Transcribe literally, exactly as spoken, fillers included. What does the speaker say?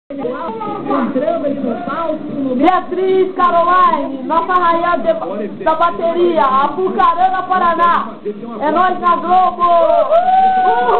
Beatriz Caroline, nossa rainha de, da bateria, Apucarana, Paraná. É nós na Globo! Uhul!